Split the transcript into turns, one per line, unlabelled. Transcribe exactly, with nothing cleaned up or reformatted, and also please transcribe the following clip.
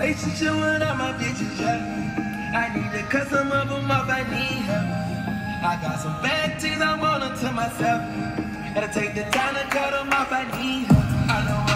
relationship with all my bitches, yeah. I need to cut some of them off, I need help. I got some bad things I want to myself. Gotta take the time to cut them off, I need help. I know